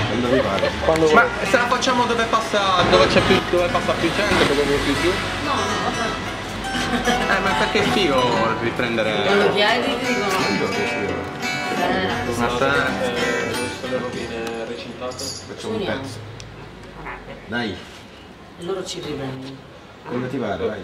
Quando vi pare. Ma se la facciamo dove passa, dove c'è più, dove passa più gente, dove viene più giù? No, vabbè. Ma perché è figo riprendere. Non lo chiedi, ti dicono. Una sera. Le rovine recintate. Facciamo un pezzo. Dai, E loro ci riprendono. quando ti pare, vai.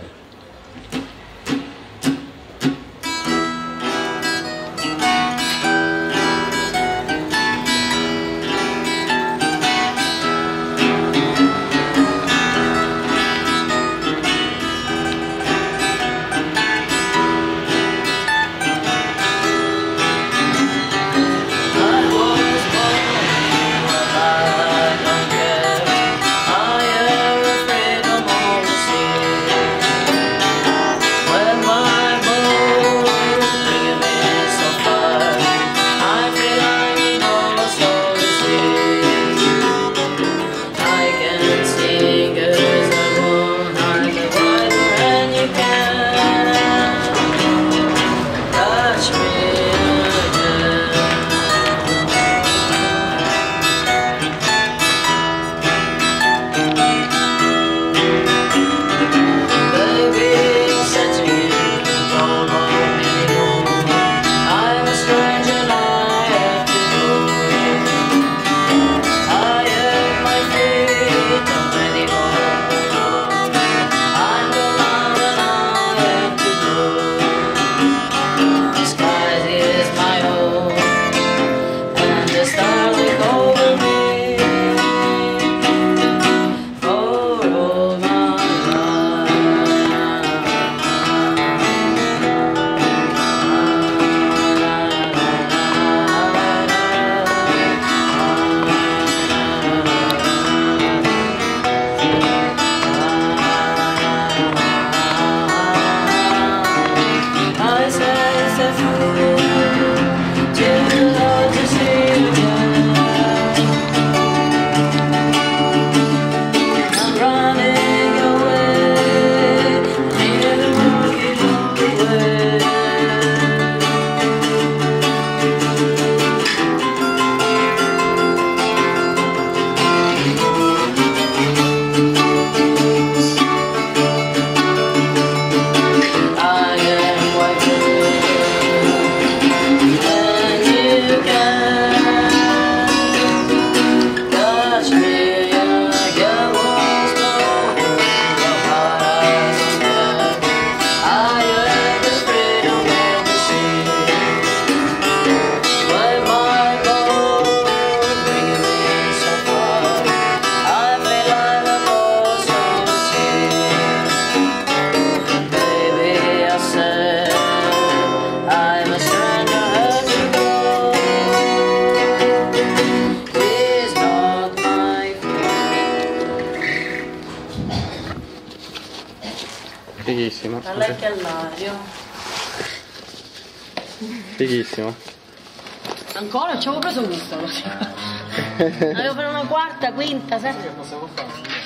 Fighissimo. A lei che all'aria. Fighissimo. Ancora? Ci avevo preso gusto. Avevo fare una quarta, quinta, settima. Possiamo fare?